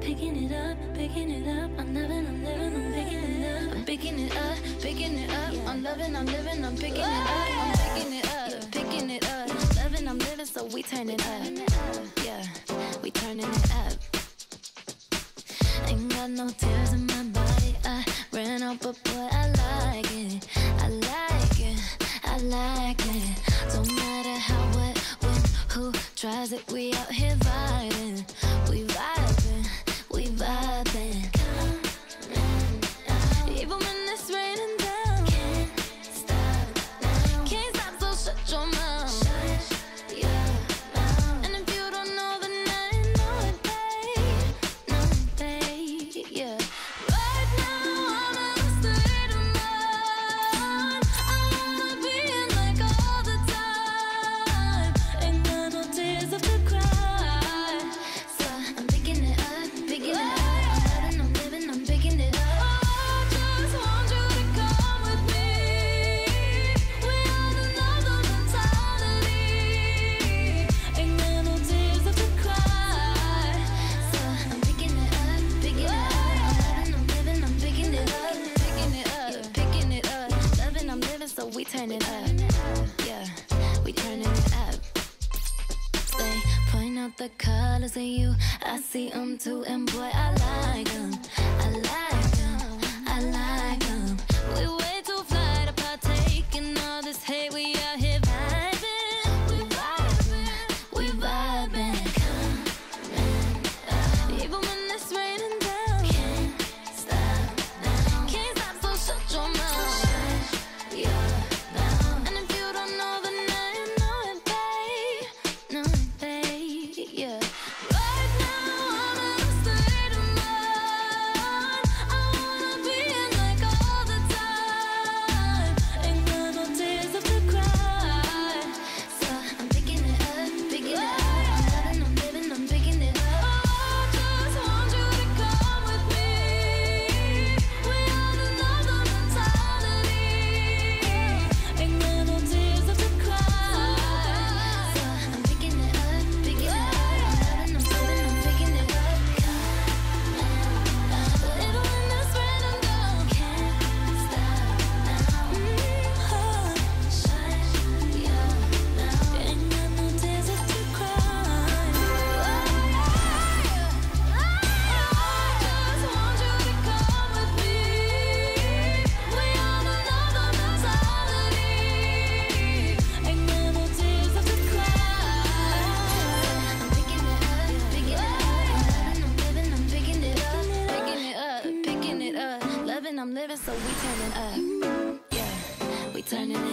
picking it up, picking it up. I'm loving, I'm living, I'm picking it up. I'm picking it up, picking it up. I'm loving, I'm living, I'm picking it up. I'm picking it up, picking it up. Loving, I'm living, so we turn it up. Yeah, we turning it up. Ain't got no tears in my body. I ran out, but boy, I like it. I like it, I like it. Don't matter how, what, when, who tries it. We out here vibing. We vibing, we vibing. Even when it's raining down, can't stop now. Can't stop, so shut your mouth. Shut your mouth. And if you don't know, then I know it, babe. Know it, babe, yeah. Right now, I'm in a state of mind. I wanna be in like all the time. Ain't got no tears left to cry. So I'm picking it up, picking it up. I'm living, I'm picking it up. Oh, I just want you to come with me. We on another mentality. Ain't got no tears left to cry. So I'm picking it up, picking it up. I'm living, I'm picking it up, picking it up, picking it up. Loving, I'm living, so we turn it up. Yeah, we turning it up. Stay, point out the colors in you. I see them too, and boy, I like them. I like them, I like them. We way too fly to partake in all this hate. We out here vibing. We vibing, we vibing. Coming up. Even when it's raining down, can't stop now. Can't stop, so shut your mouth. Shut your mouth. And if you don't know, then I know it, babe. Know it, babe, yeah. Right now, I'm in a state of mind. I wanna be in like all the time. Ain't got no tears left to cry. So I'm picking it up, picking it up. I'm living, I'm picking it up. Oh, I just want you to come with me. We on another mentality. Ain't got no tears left to cry. So I'm picking it up, picking it up. I'm living, I'm picking it up. Even when it's raining down, can't stop now. Shut your mouth. Ain't got no tears left to cry. I just want you to come with me. We on another mentality. Ain't got no tears left to cry. I'm picking it up, picking it up. I'm living, I'm picking it up, picking it up, picking it up. Loving, I'm living, so we turn it up. Yeah, we turning it